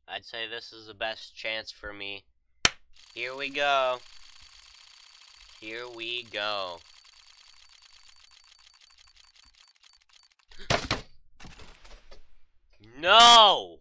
I'd say this is the best chance for me. Here we go. Here we go. No!